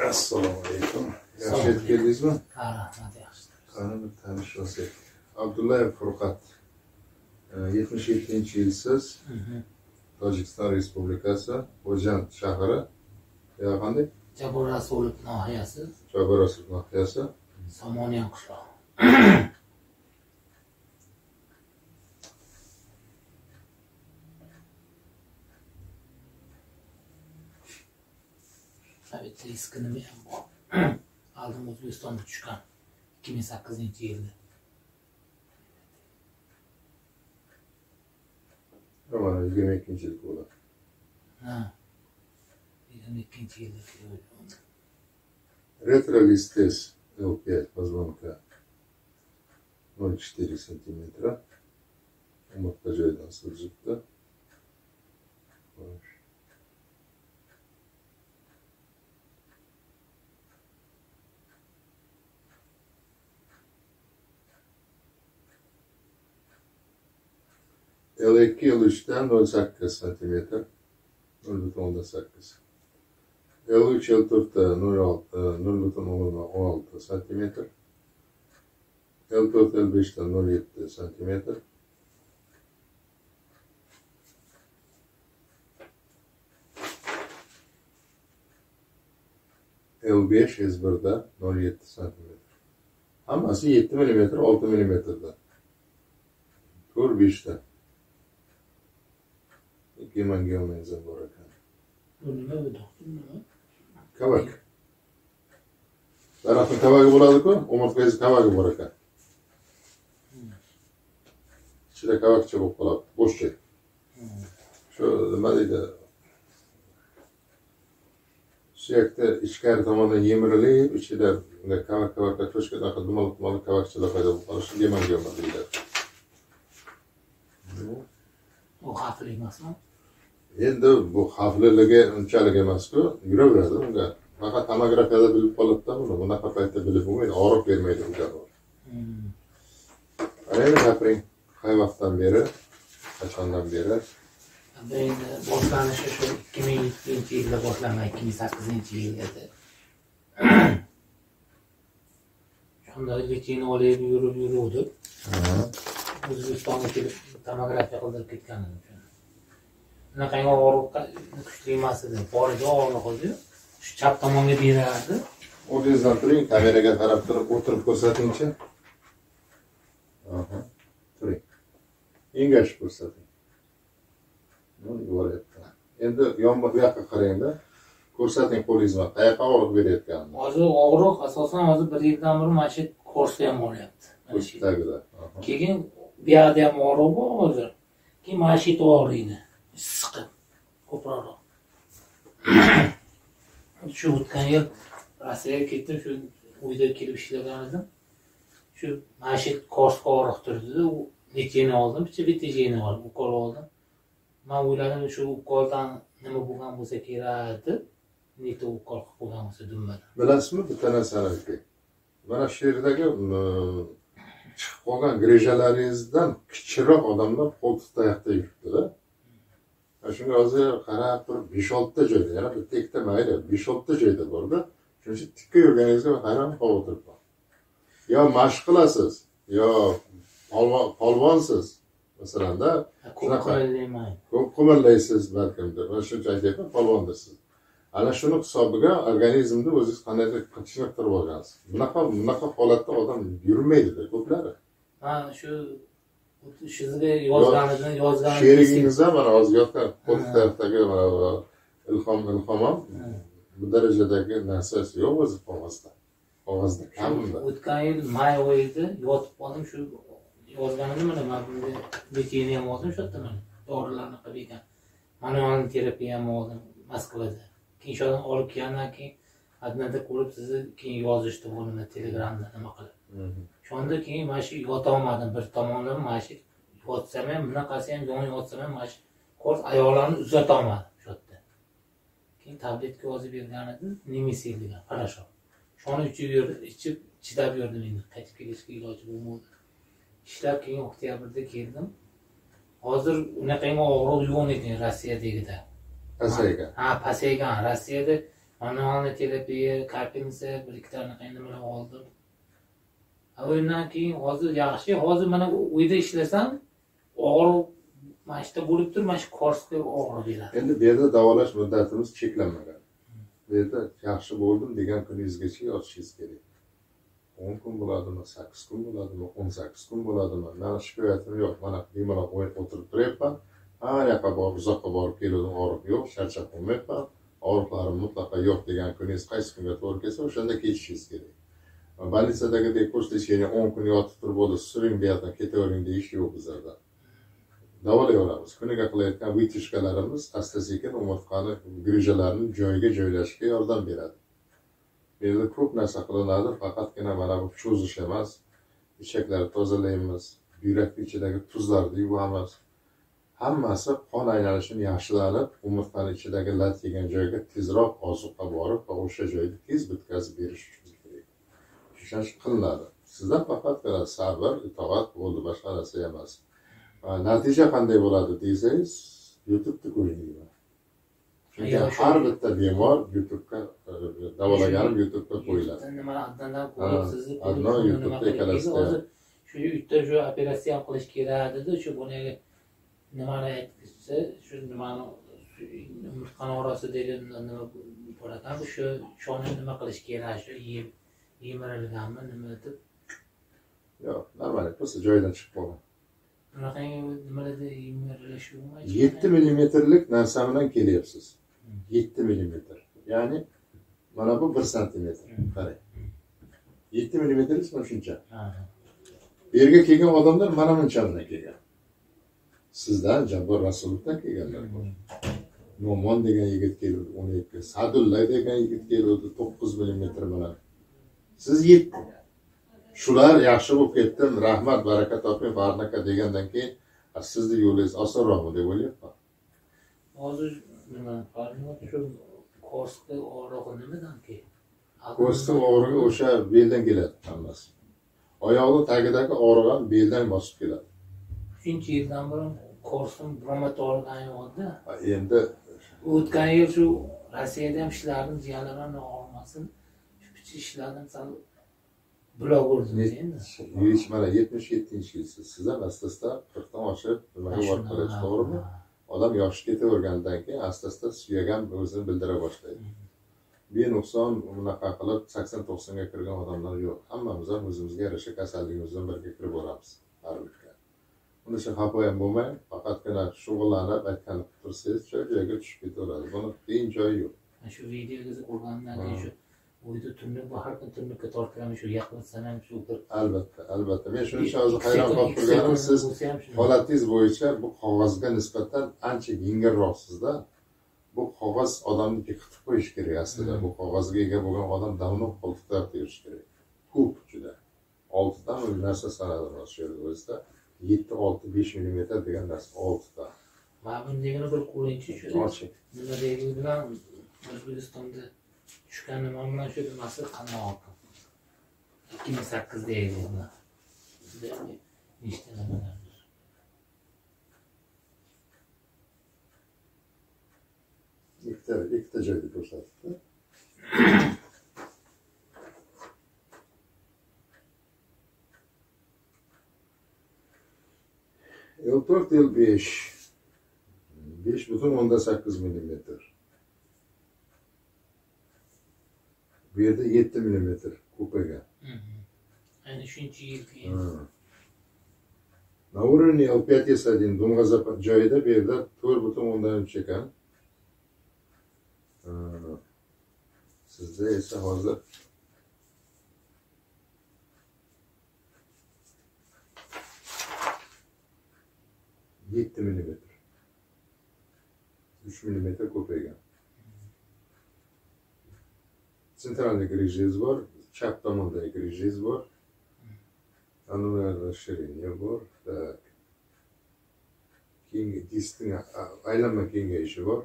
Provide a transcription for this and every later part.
Assalomu alaykum. Yaxshi yetib keldingizmi? Ha, rahmat, yaxshi. Qani bir tanishsak. Abdullayev Furqat. 77-yilsiz. Tojikiston Respublikasi, Xo'jand shahri. Yo'qanday? Jabor Rasulov nohiyasi. Jabor Rasulov nohiyasi. Somoniyan qishlog'i. Tabiiy riski nima ham bor. Aldim O'zbekistonga tushgan 2008-yilda. Mana 22-yil bo'ldi. Ha. 22-yilda. Retrolistez L5 позвонка 0,4 сантиметра. Umurtqa joyidan siljibdi. L2 L3'ten 0,8 santimetre. 0,8. L3 L4'te 0,16 santimetre. L4 L5'te 0,7 santimetre. L5 S1'da 0,7 santimetre. Hammasi 7 mm, 6 mm'da. Tur 5'te. Gemangiomenza bor ekan. Bu nima edi? Kavak. Daraxtning kavagi bo'ladi-ku, umurtqangiz kavagi bor ekan. Ichida kavakcha bo'lib qoladi, bo'shcha. Shu nima deydi? Suyakda ichkari tomondan yemirilib, ichida kavak-kavakka to'shqanaqa dumaloq kavakchalar paydo bo'lib qolishi gemangioma deyiladi. Bu xavfli emasmi? Endi bu xavfliligi unchalik emas-ku, yuraveradi unga. Faqat tomografiyada bilib qoladi-da buni. Bunaqa paytda bilib bo'lmaydi, og'riq bermaydi unga. Endi gapiring, qay vaqtdan beri, qachondan beri? Endi boshlanishi shu 2007-yilda boshlangan, 2008-yilda. Shunda lechini olib yuruvdik. O'zbekistonga kelib tomografiya qildirib ketganim uchun. Bunaqangi og'riq kuchli emas edi. Boriga og'riq edi. Shu chap tomonga berardi. O'zingizdan turing, kameraga qarab turib o'tirib ko'rsatingchi. Aha. Turing. Engashib ko'rsating. Nima bo'lyapti? Endi yonma bu yoqqa qarang-da. Ko'rsating qo'lingizni, qayoqqa og'riq berayotganini. Hozir og'riq asosan hozir bir yildan beri mana shu korsda ham bo'lyapti. Ko'rsatagida. Keyin bu yerda ham og'riq bor hozir. Keyin mana shu og'riydi. Issiqi ko'proq. Shu o'tgan yil Rossiyaga ketdim, shu uyda kelib ishlagan edim. Shu mana shu korsga og'riq turdi, lechini oldim, bitta oldim, ukol oldim. Men o'yladim shu ukoldan nima bo'lgan bo'lsa kerak deb, neta ukol qilib bo'lgan bo'lsa dummadan. Bilasizmi bitta narsani aytay. Mana shu yerdagi chiqib qolgan grejalaringizdan kichikroq odamlar qo'ltiq tayoqda yuribdi-da. Shunga hozir qarab turib 5-6 ta joyda, yana bitta ikkita mayli, 5-6 ta joyda bor-da. Shuning uchun tikka yurganingizga hayron qolib o'tiribman. Yo mashq qilasiz, yo polvonsiz. Masalan-da, ko'p qimirlaysiz balkimda. Men shuncha aytyapman, polvondirsiz. Ana shuni hisobiga organizmni o'zingiz qandaydir qiyinchiliktirib olgansiz. Bunaqa holatda odam yurmaydi-da ko'plari. Men sizga yozgan sherigingiz ham mana hozir yotgan qo'ltiqdagi ilhom ham bu darajadagi narsasi yo'q o'zi qog'ozda kamida. O'tgan yil may oyida yotib qoldim, shu yozganimda mana men bunga lechini ham oldim, shu yerda mana dorilarni qilib ekan. Manual terapiya ham oldim Moskvada. Keyin shundan olib kelgandan keyin adnada ko'rib sizni keyin yozishdi buni Telegramda nima qilib. Shunda keyin mana shu yota olmadim, bir tomondan mana shu yotsam ham, bunaqasi ham yon yotsam ham mana shu kors oyoqlarni uzata olmadim shu yerda. Keyin tabletka yozib bergan edi, Nemesil degan, parashok. Shuni ichib chidab yurdim endi, qaytib kelishga iloji bo'lmadi. Ishlab keyin oktyabrda keldim. Hozir unaqangi og'riq yo'q ekan Rossiyadagida. Pasaygan. Ha, pasaygan. Rossiyada manualniy terapiya, kapinsa bir ikkitani nimalar oldim. O'yindan keyin hozir yaxshi, hozir mana uyda ishlasam, og'riq mashta bo'lib turib, mana shu korsga og'riq beradi. Endi bu yerda davolash muddatimiz cheklanmagan. Bu yerda yaxshi bo'ldim degan kuningizgacha yotishingiz kerak. 10 kun bo'ladimi, 8 kun bo'ladimi, 18 kun bo'ladimi? Meni shikoyatim yo'q. Mana bemalol o'tirib turyapman. Har yoqqa borib, uzoqqa borib keluvdim, og'riq yo'q, charchab qolmayapman. Og'riqlarim mutlaqo yo'q degan kuningiz qaysi kunga to'g'ri kelsa, o'shanda ketishingiz kerak. Bolnitsadagidek poslecheniya 10 kun yotib turib bo'ldi, suring bu yerdan ketavering deyish yo'q bizlarda. Davolayveramiz. Kuniga qilayotgan vitishkalarimiz asta-sekin umurtqani grijalarini joyiga joylashga yordam beradi. Bu yerda ko'p narsa qilinadi, faqatgina mana bu cho'zish emas, ichaklarni tozalaymiz, buyrakning ichidagi tuzlarni yuvamiz. Hammasi qon aylanishini yaxshilanib, umurtqani ichidagi lat yegan joyga tezroq ozuqa borib va o'sha joyni tez bitkazib berish uchun kerak. Ishonch qilinadi. Sizdan faqatgina sabr, itoat bo'ldi, boshqa narsa emas. Natija qanday bo'ladi desangiz, YouTube'da ko'ring deyman. Chunki har bitta bemor YouTube'ga davolaganim YouTube'ga qo'yiladi. Nimalar addan ko'rib sizni adno YouTube'da ekkalasida. Shu yerda shu operatsiya qilish kerak dedi, shu buni nimani aytsa, shu nimani umurtqani orasidagi nima bo'lakan, shu shoni nima qilish kerak, shu yemirilganmi nima deb. Yo'q, normal, bo'lsa joyidan chiqib qolgan. Bunaqangi nimalarda yemirilish bo'lmaydi. 7 millimetrlik narsa bilan kelyapsiz. 7 millimetr. Ya'ni mana bu 1 santimetr. Qarang. 7 millimetrlik mana shuncha. Bu yerga kelgan odamlar mana buncha bilan kelgan. Sizdan Jabbor Rasulovdan kelganlar bor. Nomon degan yigit keldi 12, Sadulla degan yigit keldi 9 millimetr bilan. Siz 7. Shular yaxshi bo'lib ketdim, rahmat, baraka toping, barnaka degandan keyin sizni yo'lingiz osonroqmi deb o'ylayapman. Hozir nima, shu korsga og'rig'i nimadanki? Korsga og'rig'i o'sha beldan keladi hammasi. Oyoqning tagidagi og'riq ham beldan bosib keladi. 3-yildan burun korsim bromatolog ayolda. Endi o'tgan yil shu Rossiyada ham ishladim, jiyanlarimni og'rimasin. Shu kichik ishladim, sal blog o'rdingiz endi. Mana 77-yilsiz. Siz ham asta-asta 40 dan oshib nimaga borib qolish, to'g'rimi? Odam yoshi ketavergandan keyin asta-asta suyak ham o'zini bildira boshlaydi. Benuqson unaqa qilib 80-90 ga kirgan odamlar yo'q. Hammamiz ham o'zimizga yarasha kasalligimizdan birga kirib boramiz. Baribir. Buni uchun xafa ham bo'lmang, faqatgina shug'ullanib aytganini tursangiz, joyga tushib ketaveradi. Buni qiyin joyi yo'q. Shu videoga ko'rgandan keyin shu uyda tunni har kun tunnukka tortiraman, shu yaqinsan ham shu bir. Albatta. Men shuning uchun hozir hayron qolib turganim, siz holatingiz bo'yicha bu qog'ozga nisbatan ancha yengilroqsizda. Bu qog'oz odamni yiqitib qo'yish kerak aslida. Bu qog'ozga ega bo'lgan odam davno qo'ltiqlab terish kerak. Ko'p juda. 6 dan bir narsa sanadi shu yerda o'zida. 7-6-5 millimetr degan narsa 6 ta. Mana bunday bir ko'rinchi shu. Nima deydi bilan O'zbekistonda tushgan nima bilan shu nimasi qanday oldi? 2008 deydi bular. Nechta nimalardir. Ikkita joyda ko'rsatibdi. 5,8 millimetr. Bu yerda 7 millimetr ko'paygan. Ayni shuncha yil keyin. Na уровне L5S1 Dumg'azab joyida bu yerda 4,3 ekan. Sizda esa hozir 7 millimetr. 3 millimetr ko'paygan. Sentralniy grijingiz bor, chap tomondagi grijingiz bor. Anular расширение bor. Так. Keyingi diskning aylanma kengayishi bor.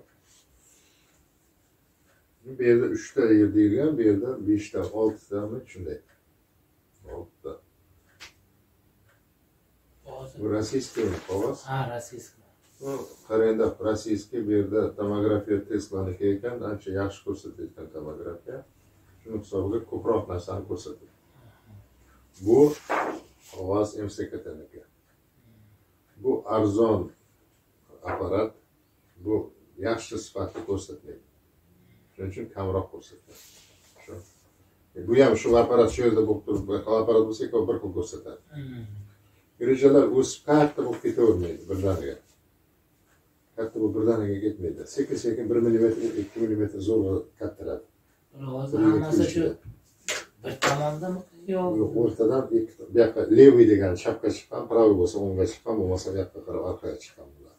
Bu yerda 3 ta yer deyilgan, bu yerda 5 ta, 6 ta mi shunday. 6 ta. Bu rossiyskiy qog'oz. Rossiyskiy. qarangda rossiyskiy bu yerda tomografiya testlaniki ekan, ancha yaxshi ko'rsatayotgan tomografiya. Shuni hisobiga ko'proq narsani ko'rsatadi. Bu qog'oz MSKTniki. Bu arzon apparat, bu yaxshi sifatli ko'rsatmaydi. Shuning uchun kamroq ko'rsatadi. Shu. Bu ham shu apparat shu yerda bo'lib turib, bu apparat bo'lsa, bir xil ko'rsatadi. Rejalar o'sib katta bo'lib ketavermaydi birdaniga. Katta bo'lib birdaniga ketmaydi. Sekin-sekin 1 mm, 2 mm zo'rg'a kattaradi. Hozir hammasi shu bir tomondami yo'q? Yo'q, o'rtadan ikki, bu yoqqa leviy degan chapga chiqqan, praviy bo'lsa o'ngga chiqqan, bo'lmasa bu yoqqa qarab orqaga chiqqan bular.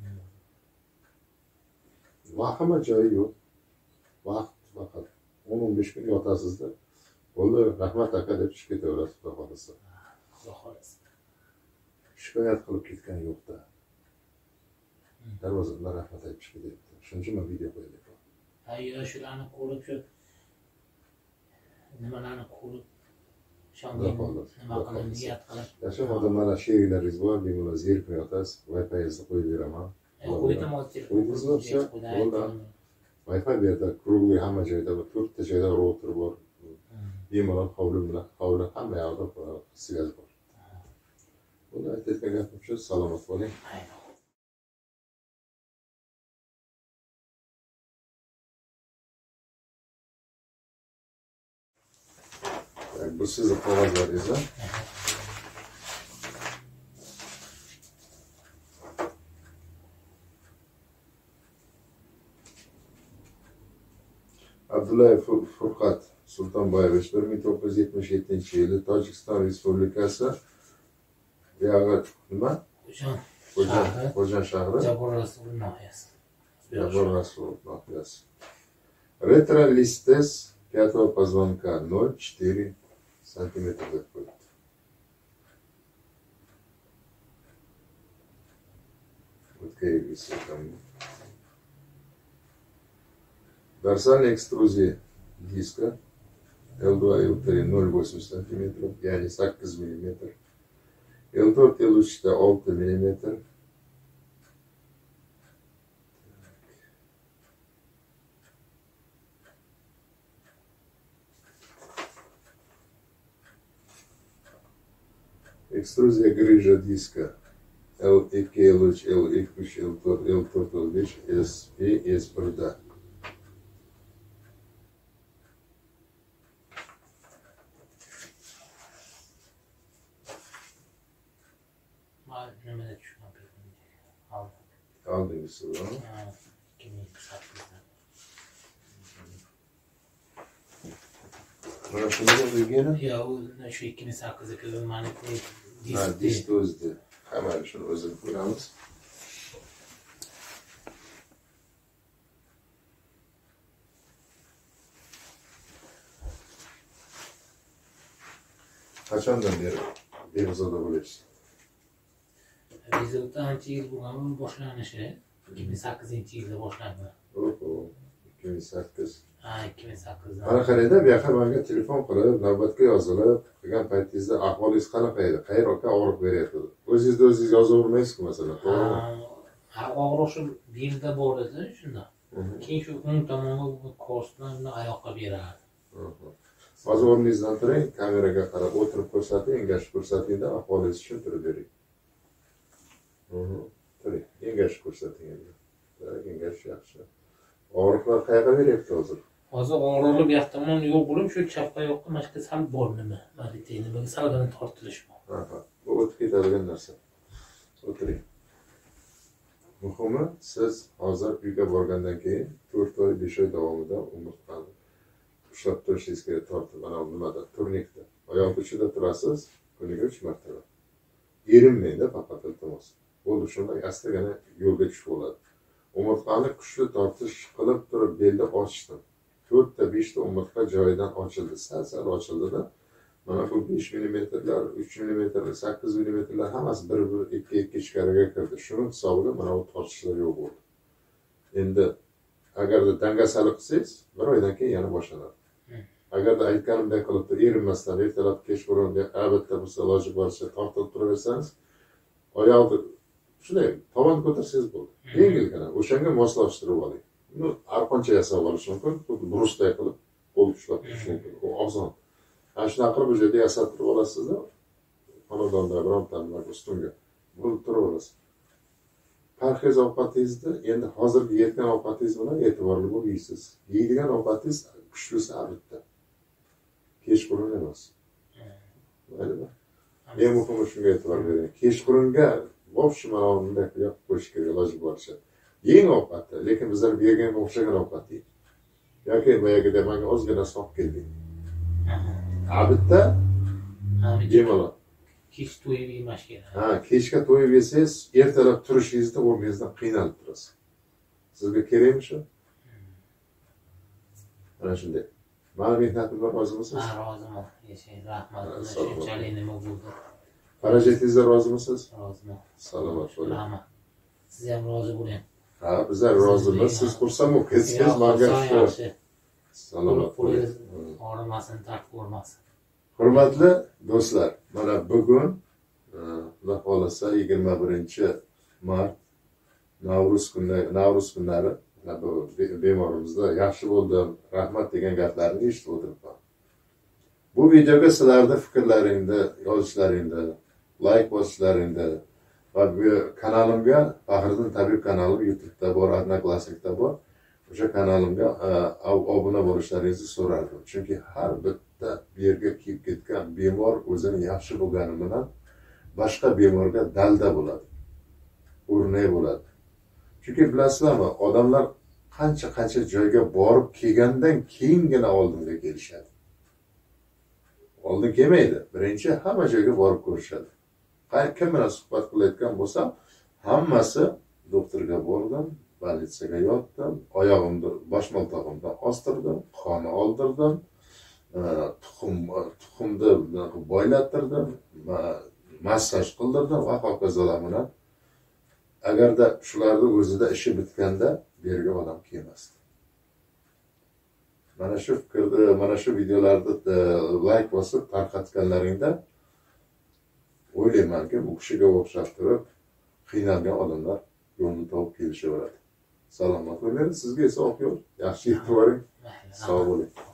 Vahima joyi yo'q. Vaqt faqat 10-15 kun yotasizda. Bo'ldi, rahmat aka deb chiqib ketaverasiz, xudo xolasa. Xudo xolasa. Shikoyat qilib ketgan yo'q-da. Darvozadan rahmat aytib chiqib ketdi. Shuning uchun men video qo'ydim. Ayyo, shularni ko'rib shu nimalarni ko'rib shunday nima qilib niyat qilib. Yaxshi odamlar sheriklarimiz bor, bemalol zerikmay yotasiz. Wi-Fi'ni qo'yib beraman. Qo'ydim hozir. Qo'ydingizmi? Wi-Fi bu yerda krugliy hamma joyda, 4 ta joyda router bor. Bemalol hovli hamma yoqda svязь bor. Buni aytayotgan gapim shu, salomat bo'ling. Bu sizni qog'ozlaringiz. Abdullayev Furqat Sultonboyevich 1977-yili Tojikiston Respublikasi buyog'i nima? Xo'jan shahri. Jabor Rasulov nohiyasi. Jabor Rasulov nohiyasi. Ретролистез пятого позвонка 0,4 сантиметра deb qo'yibdi. O'tkazgisi ham. Dorsальная экструзия диска L2 L3 0,8 см, ya'ni 8 mm. L4 L3'da 6 mm. Экструзия грыжа диска L2, L3, L2, L4, L4, L5, SP, S1'da. Aldınız mı? 2008'da. Bana şunu da bilgiyle. Ya o şu 2008'deki manipüle Disk özde. Hemen şunu özür koyalımız. Kaçandan beri Devizada buluşsun? Devizada ancha yil bo'lgan boshlanishi 2008-yilda boshlandi. 2008. Ha, 2008'da. Mana qarayda bu yoqqa menga telefon qilib, navbatga yozilib, qilgan paytingizda ahvolingiz qanaqa edi? Qayerga og'riq beryapti? O'zingizda o'zingiz yozavermaysiz-ku masalan, to'g'rimi? Ha, og'riq shu belda bor edi, shunda. Keyin shu o'ng tomonga ko'rsatma bilan oyoqqa berardi. Hozir o'rningizdan turing, kameraga qarab o'tirib ko'rsating, engashib ko'rsatingda ahvolingizni tushuntirib bering. Turing, engashib ko'rsating endi. Engashish yaxshi. Og'riqlar qayerga beryapti hozir? Hozir og'riqli bu yoq tomon yo'q bo'lib, shu chap oyoqqa mana shu sal bor nima? Mana nimaga salgina tortilish bor. Bu o'tib ketadigan narsa. O'tiring. Muhimi, siz hozir uyga borgandan keyin 4 oy, 5 oy davomida umurtqani ushlab turishingiz kerak, tortib, mana nimada, turnikda. Oyoq uchida turasiz, kuniga 3 marta. Erinmaydi faqat iltimos. Bo'ldi, shunday astagina yo'lga tushib oladi. Umurtqani kuchli tortish qilib turib belda ochdim. 4 ta 5 ta umurtqa joyidan ochildi, sal ochildi-da. Mana bu 5 mmlar, 3 mm, 8 mmlar hammasi 1-2 ichkariga kirdi. Shuning hisobiga mana bu tortishlar yo'q bo'ldi. Endi agarda dangasalik qilsangiz, bir oydan keyin yana boshlanadi. Agarda aytganimdek qilib erinmasdan ertalab kechqurun albatta bo'lsa iloji boricha tortib turaversangiz, oyoqni shunday tovon ko'tarsangiz bo'ldi. Yengilgina o'shanga moslashtirib oling. Buni har qancha yasab olish mumkin. Xuddi brusday qilib qo'l ushlab turish mumkin. U oson. Ana shunaqa qilib bu yerda yasattirib olasizda, xonadonda bironta ustunga bo'lib turib olasiz. Parhez ovqatingizni endi hozirgi yetgan ovqatingiz bilan e'tiborli bo'lib yeysiz. Yeydigan ovqatingiz kuchlisi albatta. Kechqurun emas. Maylimi? Eng muhimi shunga e'tibor bering. Kechqurunga bo'sh mana bunday qilib qo'yish kerak iloji boricha. Yeng ovqatni, lekin bizlar berganga o'xshagan ovqat yeying. Yoki boyagida menga ozgina solib kelding. Albatta bemalol. Kech to'yib yemash kerak. Ha, kechga to'yib yesangiz, ertalab turishingizda o'rningizdan qiynalib turasiz. Sizga kerakmi shu? Mana shunday. Mani mehnatimdan rozimisiz? Ha, roziman. Yashang, rahmat. Shunchalik nima bo'ldi. Xarajatingizdan rozimisiz? Roziman. Salomat bo'ling. Rahmat. Siz ham rozi bo'ling. Ha, bizlar rozimiz. Siz xursand bo'lib ketsangiz, menga shu. Salomat bo'ling. Og'rimasin, dard ko'rmasin. Hurmatli do'stlar, mana bugun Xudo xolasa 21-mart Navro'z kunlari bu bemorimizda yaxshi bo'ldim, rahmat degan gaplarni eshitib o'tiribman. Bu videoga sizlarni fikrlaringni yozishlaringni, like bosishlaringni va bu kanalimga Faxriddin Tabib kanalim YouTube'da bor, Odnoklassnikda bor. O'sha kanalimga obuna bo'lishlaringizni so'rardim. Chunki har bitta bu yerga kelib ketgan bemor o'zini yaxshi bo'lgani bilan boshqa bemorga dalda bo'ladi. O'rnak bo'ladi. Chunki bilasizlarmi, odamlar qancha joyga borib kelgandan keyingina oldinga kelishadi. Oldin kelmaydi. Birinchi hamma joyga borib ko'rishadi. Kim bilan suhbat qilayotgan bo'lsam, hammasi doktorga bordim, bolitsaga yotdim, oyog'imni bosh miltog'imdan ostirdim, qonni oldirdim, tuxumni boylattirdim, massaj qildirdim va hokazolar bilan. Agarda shularni o'zida ishi bitganda bu yerga odam kelmasdi. Mana shu fikrni, mana shu videolarni like bosib tarqatganlaringda o'ylaymanki, bu kishiga o'xshab turib qiynalgan odamlar yo'lni topib kelishaveradi. Salomat bo'ling, sizga esa oq yo'l, yaxshi yetib boring. Sog' bo'ling.